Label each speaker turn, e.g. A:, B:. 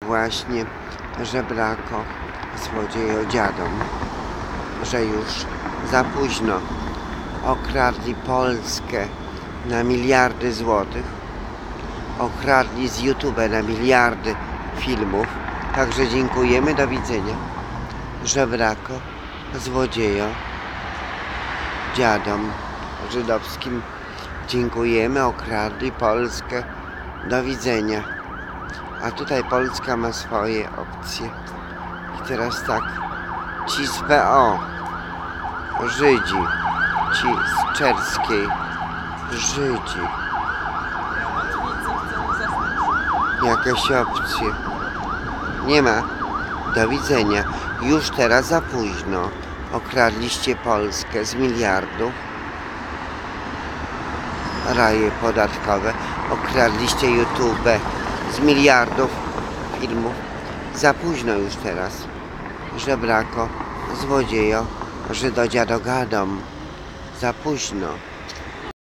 A: właśnie żebrako, złodziejo dziadom, że już za późno okradli Polskę na miliardy złotych, okradli z YouTube na miliardy filmów. Także dziękujemy, do widzenia. Żebrako, złodziejo dziadom żydowskim dziękujemy, okradli Polskę, do widzenia. A tutaj Polska ma swoje opcje. I teraz tak, ci z PO, Żydzi, ci z Czerskiej, Żydzi, jakieś opcje. Nie ma. Do widzenia. Już teraz za późno. Okradliście Polskę z miliardów. Raje podatkowe. Okradliście YouTube z miliardów filmów. Za późno już teraz. Żebrako, złodziejo, żydodziadogadom. Za późno.